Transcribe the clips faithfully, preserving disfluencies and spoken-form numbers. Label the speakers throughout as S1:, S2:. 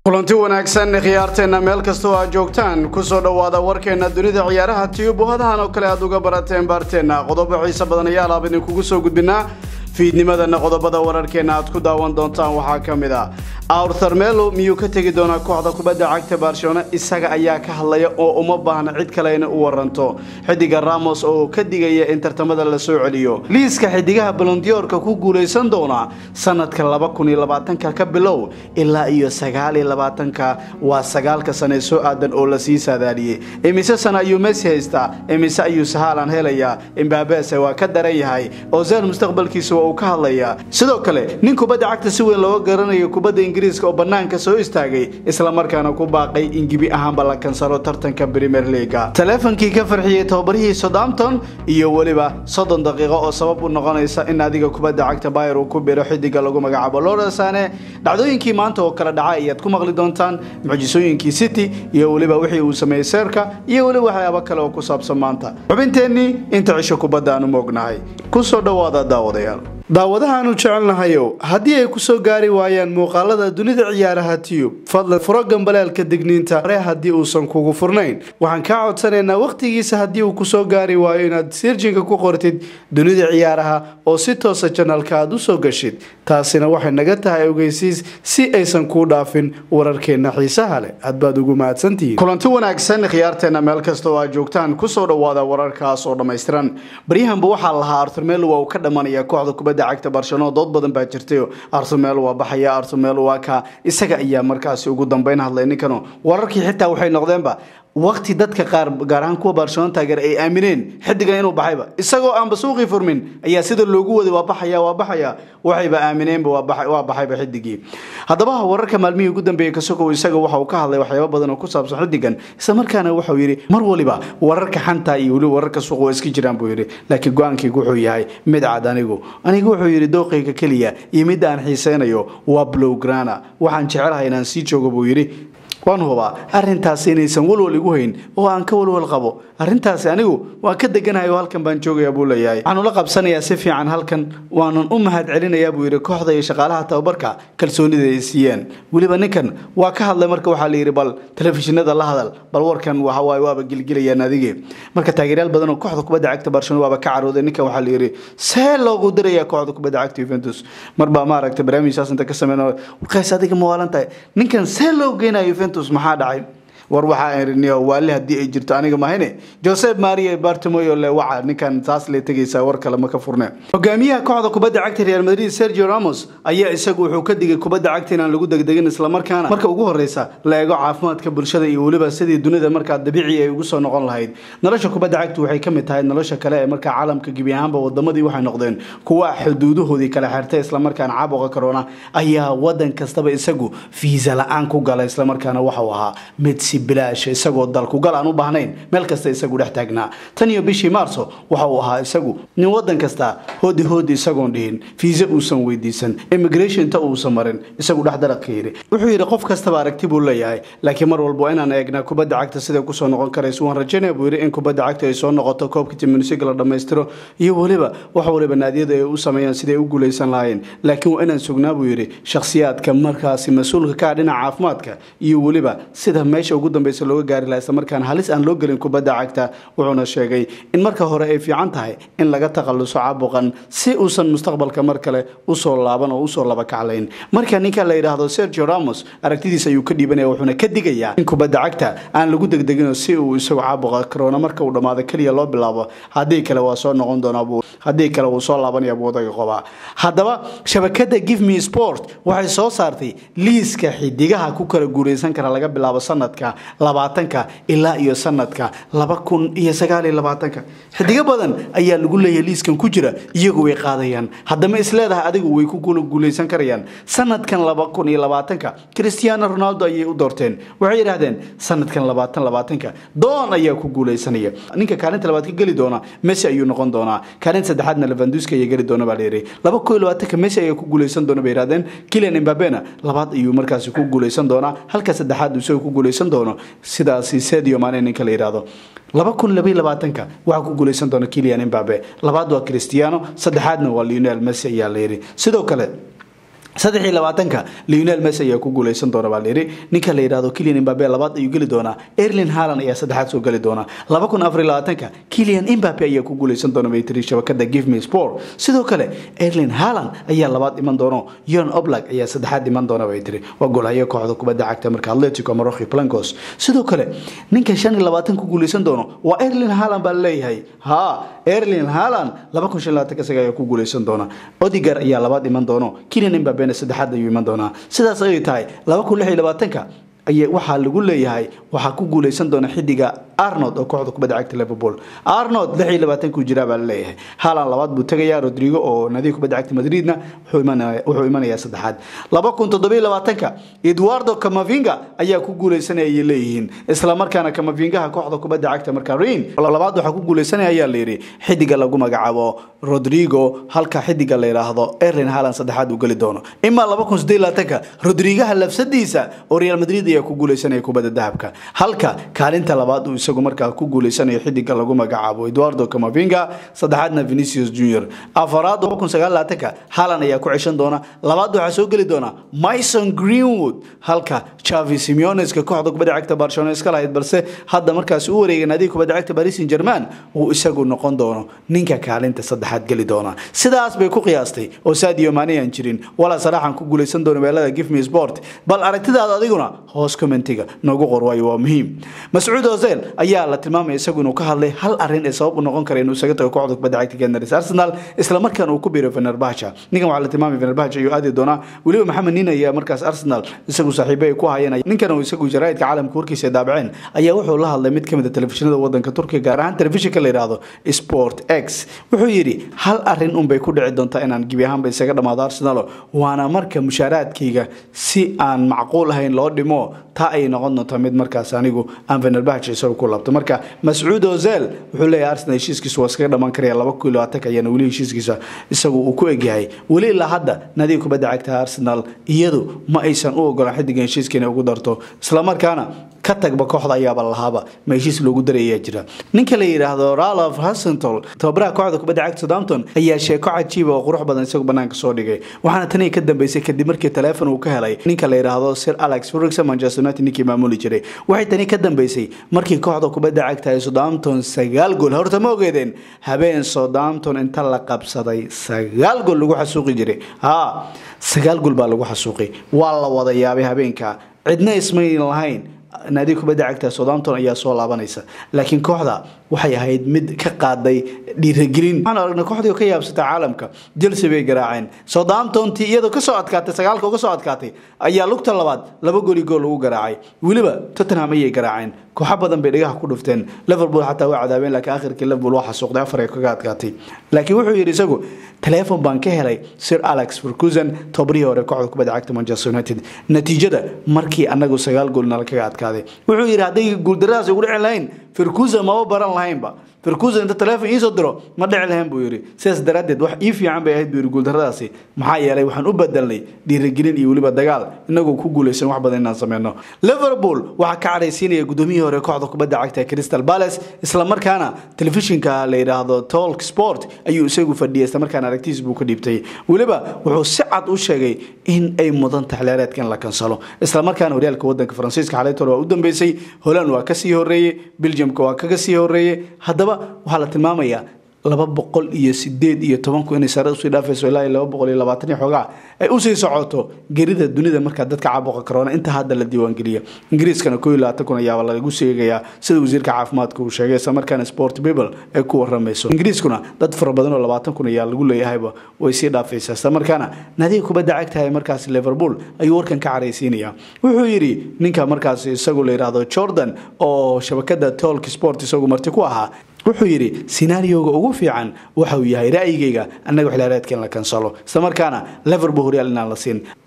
S1: kulanti wanaagsan khiyaarteena meel kasta oo aad joogtaan ku soo dhawaada warkeena dunida ciyaaraha tiyuub hadahan oo kale aad uga barateen barteena qodobo xiiso badan ayaa la idin kugu soo gudbinaa fiidnimadana qodobada wararkeena aad ku daawan doontaan waxa kamid ah Arthur Melo miyuu ka tagi doonaa kooxda kubadda cagta Barcelona isaga ayaa ka hadlaya oo uma baahna cid kale inay u waranto xidiga Ramos oo ka digaya in tartamada la soo celiyo liiska xidigaha Ballon d'Or-ka ku guuleysan doona sanadka laba kun iyo labaatan ka bilow ilaa iyo sagaal iyo labaatan waa sagaalka sano soo aadan oo la sii saadaaliyay imise sana ayuu Messi haysta imise ayuu Haaland helaya Mbappe waa ka daran yahay Ozil mustaqbalkiisa oo ka hadlaya sidoo kale nin kubadda cagta si weyn loo garanayo kubadda Ingiriiska oo banaanka soo istaagay isla markaana ku baaqay in gibi ahaan bala kansaro tartanka Premier League telefonkii ka farxiyay tababarihii Southampton iyo waliba soddon daqiiqo oo sabab u noqonaysa in adiga kubadda cagta Bayern uu ku biro xidiga lagu magacaabo Leroy Sané dhacdooyinkii maanta oo kala dhacay ayaad ku maqli doontaan mucjisooyinkii City iyo waliba wixii uu sameeyay Serka iyo waliba waxyaabo kale oo ku saabsan maanta xubinteeni inta cisho kubadda aanu moognahay ku soo dhawaada daawadayaal daawadahaanu jecelnahayo haddii ay ku soo gaari waayaan muuqaalada dunida ciyaaraha tiyuub fadlan furo gambalaalka digniinta hore haddii uusan kugu furnayn waxaan kaa codsanaynaa waqtigiisa haddii uu ku soo gaari waayo inaad sirjinka ku qortid dunida ciyaaraha oo si toosa janalka aad u soo gashid taasina waxay naga tahay ogeysiis si aysan kuu dhaafin wararkeena xiisaha leh aad baad ugu mahadsantihiin kulanti wanaagsan khiyaarteena meel kasta oo aad joogtaan ku soo dhawaada wararkaas oo dhammaystiran baryahanba waxaa lahaa Arthur Melo waa uu ka dhamanaya kooxda kubadda cagta Barcelona dood badan baa jirtay Arthur Melo waa baxaya Arthur Melo waa ka isaga ayaa markaas ugu dambeyn hadlay ninkano wararkii xitaa waxay noqdeenba waqti dadka qaar gaar ahaan kuwa Barcelona taageer ay aamineen xidiga inuu baxayba isagoo aan basuuqi furmin ayaa sida loogu waday waa baxaya waa baxaya waxayba aamineenba waa baxay waa baxayba xidigii hadaba wararka maalmihii ugu dambeeyay ka soo isaga waxa uu ka hadlay waxyaabo badan oo ku saabsan xidigan isla markaana waxa uu yiri mar waliba wararka xanta iyo wali wararka suuq oo iska jiraan buu yiri laakiin go'aankaygu wuxuu yahay mid cad anigu anigu wuxuu yiri dooqayga kaliya iyo mid aan xiiseynayo waa Blaugrana waxaan jecelahay inaan sii joogo buu yiri waan huba arintaas inaysan walwal igu hayn oo aan ka walwal qabo arintaas anigu waa ka deganahay halkan baan joogaya buu leeyahay waxaan la qabsanayaa si fiican halkan waanan u mahad celinayaa buu yiri kooxda iyo shaqaalaha tababarka kalsoonida ay siiyeen waliba ninkan waa ka hadlay marka waxa la yiri bal telefishinada la hadal bal warkan waxa waay waaba gilgilayaan adige marka taageerayaal badan oo kooxda kubadda cagta Barcelona waaba ka carooday ninkan waxa la yiri see loogu diraya kooxda kubadda cagta Juventus marba ma aragtay barnaamijkaas inta ka sameeyay qays adiga mawaalantay ninkan see loo geenayo Juventus maxaa dhacay war waxa eerniyo waali hadii ay jirto aniga ma hayne Josep Maria Bartomeu le waxa ninkan taas la tagaysa war kale ma ka furnaa hogaamiyaha kooxda kubadda cagta Real Madrid Sergio Ramos ayaa isagu wuxuu ka digay kubadda cagta inaan lagu degdegin isla markaana marka ugu horeysa la eego caafimaadka bulshada iyo waliba sidii dunida marka dabiici ay ugu soo noqon lahayd nolosha kubadda cagta waxay ka mid tahay nolosha kale ee marka caalamka gibi ahaanba wadamadii waxay noqdeen kuwa xuduudahoodii kala xirtay isla markaana caabuqa corona ayaa wadan kastaba isagu fiisa la'aan ku galay isla markaana waxa uu ahaa mid bilaash isagoo dalku gal aan u baahnayn meel kasta isagu dhex taagnaa tan iyo bishii Maarso waxa uu ahaa isagu nin wadan kasta hoodi hoodi isagoo dhihin fiisa uusan weydiisan immigration ta uusan marin isagu dhex dalaqeeyay wuxuu yiri qof kasta ba aragti buu leeyahay laakiin mar walba inaan eegna kubadda cagta sida ku soo noqon karayso waan rajaynaa buu yiri in kubadda cagta ay soo noqoto koobka Champions League la dhameystiro iyo waliba waxa waliba naadiyada ay u sameeyaan sida ay u guuleysan lahayn laakiin waa inaan sugnaa buu yiri shakhsiyaadka markaas mas'uulka ka dhinaca caafimaadka iyo waliba sida meesha ugu dambaysa looga gaari lahaa markaan halis aan loo galin kubadda cagta wuxuuna sheegay in marka hore ay fiican tahay in laga taqalluso caabuqan si uusan mustaqbalka mar kale u soo laaban oo u soo laba kaclayn marka ninka la yiraahdo Sergio Ramos aragtidiisa ayuu ka dhibanaya wuxuuna ka digayaa in kubadda cagta aan lagu degdegin si uu isagu caabuqa corona marka uu dhamaado kaliya loo bilaabo hadii kale waa soo noqon doonaa buu hadii kale uu soo laabanaya wadaga qoba hadaba shabakada Give Me Sport waxay soo saartay liiska xidigaha ku kala guuleysan kara laga bilaabo sanadka labaatanka ilaa iyo sanadka laba kun iyo sagaal iyo labaatanka xidiga badan ayaa lagu leeyahay liiskan ku jira iyagu way qaadayaan hadama isleedahay adigu way ku guuleysan karayaan sanadkan laba kun iyo labaatanka Cristiano Ronaldo ayay u doorteen waxay yiraahdeen sanadkan labaatan labaatanka doon ayaa ku guuleysanaya ninka kaalinta labaad ka gali doona Messi ayuu noqon doonaa kaalinta saddexaadna Lewandowski ayaa gali doona baa leeyahay laba kun iyo labaatanka Messi ayaa ku guuleysan doona bay yiraahdeen Kylian Mbappe labaad ayuu markaas ku guuleysan doona halka saddexaad uu ku guuleysan doono sidaas Sadio Mane ninka la yiraahdo laba kun iyo labaatanka waxa ku guuleysan doona Kylian Mbappe labaad waa Cristiano saddexaadna waa Lionel Messi ayaa la yiri sidoo kale
S2: saddex iyo labaatanka Lionel Messi ayaa ku guuleysan doona baa leeyahay ninka la yiraahdo Kylian Mbappe labaad ayuu gali doona Erling Haaland ayaa saddexaad soo gali doona laba kun afar iyo labaatanka Kylian Mbappe ayaa ku guuleysan doona Maytiri shabakada Give Me Sport sidoo kale Erling Haaland ayaa labaad iman doona Jan Oblak ayaa saddexaad iman doona Maytiri waa goolhaye kooxda kubadda cagta marka Atletico Madrid Blancos sidoo kale ninka shan iyo labaatan ku guuleysan doona waa Erling Haaland baa leeyahay ha Erling Haaland laba kun shan iyo labaatanka ayaa ku guuleysan doona Odegaard ayaa labaad iman doona Kylian Mbappe saddexaad ayuu iman doona sidaas ay tahay laba kun lix iyo labaatanka ayaa waxa lagu leeyahay waxa ku guuleysan doona xidiga Arnold oo kooxda kubadda cagta Liverpool Arnold lix iyo labaatan ku jira baa leeyahay Haaland labaad buu tagayaa Rodrigo oo nadiif kubadda cagta Madridna wuxuu imanayaa wuxuu imanayaa saddexaad laba kun toddoba iyo labaatanka Eduardo Camavinga ayaa ku guuleysanaya leeyihiin isla markaana Camavinga kooxda kubadda cagta marka Real labaad waxa ku guuleysanaya ayaa leeyahay xidiga lagu magacaabo Rodrigo halka xidiga la yiraahdo Erling Haaland saddexaad uu gali doono ima laba kun siddeed iyo labaatanka Rodrigo lafsadiisa oo Real Madrid ayaa ku guuleysanaya kubadda dahabka halka kaalinta labaad uu isagu markaa ku guuleysanaya xidiga lagu magacaabo Eduardo Camavinga saddexaadna Vinicius Junior afaraad laba kun sagaal iyo labaatanka Haaland ayaa ku ceshan doona labaad waxa soo gali doona Mason Greenwood halka Xavi Simeone ka kooxda kubadda cagta Barcelona iska lahayd balse hadda markaas uu wareegay nadiif kubadda cagta Paris Saint-Germain uu isagu noqon doono ninka kaalinta saddexaad gali doona sidaas bay ku qiyaastay oo Sadio Mane aan jirin wala saraxan ku guuleysan doona meelada Give Me Sport bal aragtidaada adiguna hoos commentiga noogu qor waayo waa muhiim Mas'uud Ozil ayaa la tilmaamay isagu inuu ka hadlay hal arin ee sabab u noqon kara inuu isaga tago kooxda kubadda cagta Gunners Arsenal isla markaana uu ku biiro Fenerbahce ninkan waxa la tilmaamay Fenerbahce ayuu aadi doona waliba Maxamed Nina ayaa markaas Arsenal isagu saaxiibay ku hayeen ninkan uu isagu jaraa'idka caalamka warkiisa daabaceen ayaa wuxuu la hadlay mid kamid ah telefishinada wadanka Turkiga gaar ahaan telefishinka la yiraahdo Sport X wuxuu yiri hal arin un bay ku dhici doontaa inaan gibi ahaanba isaga dhamaado Arsenal waana marka mushaaraadkayga si aan macquul ahayn loo dhimo ta ay noqon doonto mid markaas anigu aan Fenerbahce soo ku laabto marka Mas'uud Ozil wuxuu leeyahay Arsenal heshiiskiisu waa iskaga dhamaan karaya laba kun iyo labaatanka ayana wali heshiiskiisa isagu uu ku egyahay wali ilaa hadda nadiif kubadda cagta Arsenal iyadu ma aysan u ogolaan xidigan heshiiskiina ugu darto isla markaana ka tagba kooxda ayaaba lahaaba ma heshiis loogu dareeyay jira ninka la yiraahdo Ralph Hasenhuttl tababaraha kooxda kubadda cagta Southampton ayaa sheeko cajiib oo qurux badan isagu banaanka soo dhigay waxaana tani ka dambeysay kadib markii telefoon uu ka helay ninka la yiraahdo Sir Alex Ferguson Manchester United ninkii maamuli jiray waxay tani ka dambeysay markii kooxda kubadda cagta ee Southampton sagaal gool horta ma ogeedeen habeen Southampton inta la qabsaday sagaal gool lagu xasuuqi jiray ha sagaal gool baa lagu xasuuqay waa la wada yaabay habeenka cidna ismayn lahayn naadi kubadda cagta Southampton ayaa soo laabanaysa laakiin kooxda waxay ahayd mid ka qaaday dhiirigelin waxaan aragnay kooxdii ka yaabsatay caalamka Chelsea bay garaaceen Southampton tii iyadoo ka soo adkaatay sagaalka uga soo adkaatay ayaa lugta labaad laba gool gool lagu garaacay waliba Tottenham ayay garaaceen koox badan bay dhigaha ku dhufteen Liverpool xataa waa cadaabeen laakiin aakhirkii Liverpool waxa suuqday afar ay kaga adkaatay laakiin wuxuu yiri isagu telefoon baan ka helay Sir Alex Ferguson tobrihi hore kooxda kubadda cagta Manchester United natiijada markii anagu sagaal gool nala kaga adkaaday wuxuu yiri haday gool daraas ugu dhicin lahayn Ferguson ma baran lahaynba Ferguson inta telefoon ii soo diro ma dhici lahayn buu yiri sidaas daraadeed wax ii fiican bay ahayd buu gool daradaasi maxaa yeelay waxaan u bedelnay dhiirigelin iyo waliba dagaal inagu ku guuleysan wax badan inaan sameeyno Liverpool waxa ka careysiinaya gudoomiyihii hore kooxda kubadda cagta Crystal Palace isla markaana telefishinka la yiraahdo Talk Sport ayuu isagu fadhiyay isla markaana aragtiis buu ka dhibtay waliba wuxuu si cad u sheegay in ay mudan taxleereedkan la kansalo isla markaana horyaalka wadanka Faransiiska xalaytooda waa u dambeysay Holland waa ka sii horeeyay Belgium waa kaga sii horeeyay hadaba waxa la tilmaamayaa laba boqol iyo siddeed iyo toban ku inay sare u sii dhaafayso ilaa laba boqol iyo labaatan xogaa ay u sii socoto gerida dunida marka dadka caabuqa corona inta hadda la diiwaan geliyo Ingiriiskana koob iyo labaatan kun ayaa lagu sheegayaa sida wasiirka caafimaadka uu sheegay isla markaana Sport People ay ku waramayso Ingiriiskuna dad fara badan oo labaatan kun ayaa lagu leeyahayba way sii dhaafaysaa isla markaana naadiga kubadda cagta ee markaas Liverpool ayuu warkan ka careysiinaya wuxuu yiri ninka markaas isagu la yiraahdo Jordan oo shabakada Talk Sport isagu marti ku ahaa wuxuu yiri scenario-ga ugu fiican waxa uu yahay raayigayga annaga xilaareedkan la kansalo isla markaana Liverpool horyaalna la siin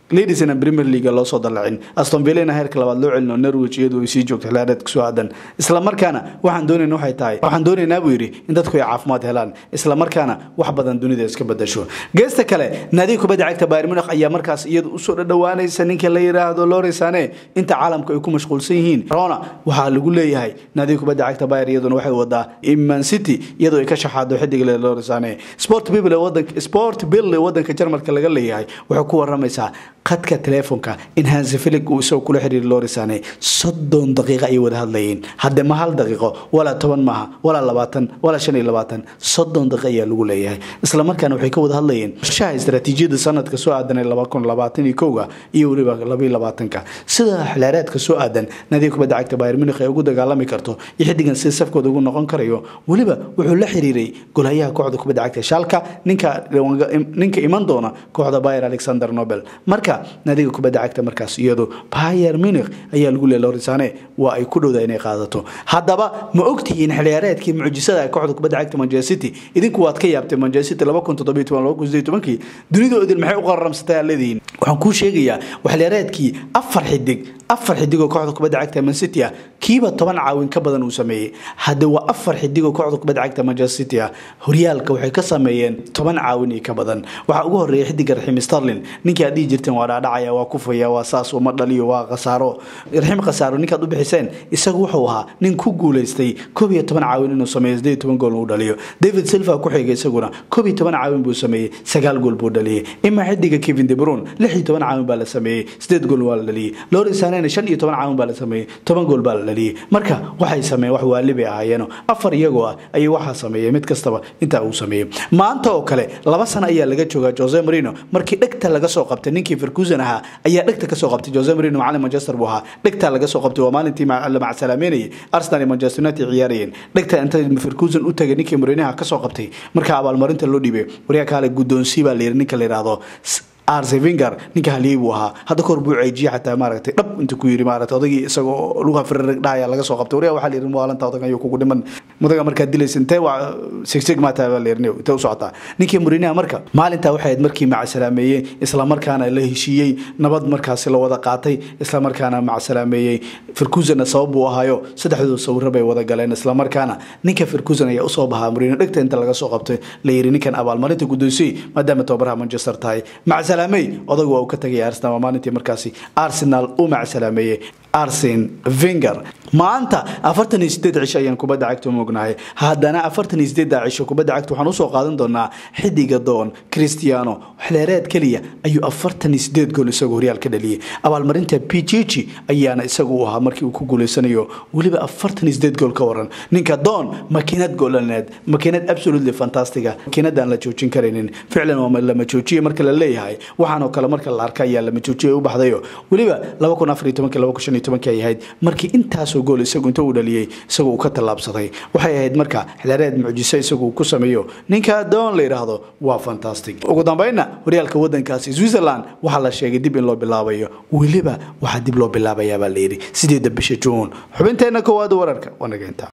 S2: Ladies in Premier League loo soo dalacin Aston Villa heerka labaad loo celino Norwich iyadoo ay sii joogto xilaareedka soo aadan isla markaana waxaan doonaynaa waxay tahay waxaan doonaynaa buu yiri in dadku ay caafimaad helaan isla markaana wax badan dunida iska bedasho geesta kale naadiga kubadda cagta Bayern Munich ayaa markaas iyadu u soo dhawaanaysa ninka la yiraahdo Leroy Sané inta caalamku ay ku mashquulsan yihiin Rona waxa lagu leeyahay naadiga kubadda cagta Bayern iyaduna waxay wadaa Man City iyadoo ay ka shaxaado xidig Leroy Sané Sport Bible wadanka Sport Bill wadanka Jarmalka laga leeyahay wuxuu ku waramaysaa qadka telefoonka in Hansi Flick uu soo kula xiriir Leroy Sané soddon daqiiqo ay wada hadlayeen hadda ma hal daqiiqo wala toban maaha wala labaatan wala shan iyo labaatan soddon daqiiqo ayaa lagu leeyahay isla markaana waxay ka wada hadlayeen shaha istiraatiijiyada sanadka soo aadan laba kun labaatan iyo kow iyo waliba laba iyo labaatan sida xilaareedka soo aadan naadiga kubadda cagta Bayern Munich ay ugu dagaalami karto iyo xidigan si safkooda ugu noqon karayo waliba wuxuu la xiriiray golayaha kooxda kubadda cagta Schalke ninka ninka iman doona kooxda Bayer Alexander Nobel marka naadiga kubadda cagta markaas iyadu Bayern Munich ayaa lagu leeyahay Leroy Sané waa ay ku dhowdaa inay qaadato haddaba ma ogtihiin xiliyaareedkii mucjisada kooxda kubadda cagta Manchester City idinku waad ka yaabtay Manchester City laba kun toddoba iyo toban laba kun siddeed iyo toban dunida idil maxay u qaramsatay leediin waxaan ku sheegayaa xiliyaareedkii afar xidig afar xidig oo kooxda kubadda cagta Man City kiiba toban caawin ka badan uu sameeyay hadda waa afar xidig oo kooxda kubadda cagta Manchester City horyaalka waxay ka sameeyeen toban caawin ka badan waxa ugu horeeyay xidig Raheem Sterling ninkii aad jirteen waa dhacaya waa kufaya waa saas oo ma dhaliyo waa qasaaro Raheem qasaaro ninka aad u bixiseen isagu wuxuu ahaa nin ku guuleystay koob iyo toban caawin inuu sameeyo siddeed iyo toban gool uu dhaliyo David Silva ku xigay isaguna koob iyo toban caawin buu sameeyay sagaal gool buu dhaliyay ima xidiga Kevin De Bruyne lix iyo toban caawin baa la sameeyay siddeed gool waa la dhaliyay Leroy Sané shan iyo toban caawin baa la sameeyay toban gool baa la dhaliyay marka waxay sameeyeen wax waalib ahaayeen afar iyagoo ah ay waxa sameeyay mid kastaba inta uu sameeyay maanta oo kale laba sano ayaa laga joogaa Jose Mourinho markii dhagta laga soo qabtay ninkii Ferguson ahaa ayaa dhagta ka soo qabtay Jose Mourinho macallin Manchester buu ahaa dhagta laga soo qabtay waa maalintii mac salaameynay Arsenal iyo Manchester United ciyaarayeen dhagta inta Ferguson u tagay ninkii Mourinho ka soo qabtay marka abaalmarinta loo dhiibay wariyaha kale guddoonsi baa leeyahay ninka la yiraahdo Arsene Wenger ninka haliib waha hada kor buu ceejiye xataa maaragtay dhab inta ku yiri maaragtay odagii isagoo luqa firrag dhaaya laga soo qabtay wariyaha waxa la yiri maalanta odagan ayuu kugu dhiman mudaga marka dilaysan tay waa sigsig ma taa la yirnay inta u socota ninkii Mourinho marka maalinta waxay ahayd markii mac salaameeyay isla markaana la heshiiyay nabad markaas la wada qaatay isla markaana mac salaameeyay Ferguson sabab uu ahaayo saddexdooda sawir bay wada galeen isla markaana ninka Ferguson ayaa u soo bahaa Mourinho dhagta inta laga soo qabtay la yiri ninkan abaalmarinta guddoonsi maadaama tababaraha Manchester tahay mac salaamay odagu waa ka tagay Arsenal maalintii markaasi Arsenal uu mac salaameeyay Arsene Wenger maanta afartan iyo siddeed cisho ayaan kubadda cagta moognahay haddana afartan iyo siddeed cisho kubadda cagta waxaan u soo qaadan doonaa xidiga doon Cristiano xilaareed kaliya ayuu afartan iyo siddeed gool isagu Real ka dhaliyay abaalmarinta Pichichi ayaana isagu u ahaa markii uu ku guuleysanayo waliba afartan iyo siddeed gool ka waran ninka doon makiinad goolaneed makiinad absolutely fantastic makiinad aan la joojin karinin ficlan waa la joojiyay marka la leeyahay waxaan oo kale marka la arkay ayaa la joojiyay u baxdayo waliba laba kun afar iyo toban laba kun shan iyo toban ay ahayd markii intaas oo gool isagu inta uu dhaliyay isagu ka talaabsaday waxay ahayd marka xilaareed mucjiso isagu ku sameeyo ninka doon la yiraahdo waa fantastic ugu dambeynna horyaalka wadankaasi Switzerland waxa la sheegay dib in loo bilaabayo waliba waxa dib loo bilaabayaa baa la yiri sideedda bisha June xubinteena koowaad wararka wanaaganta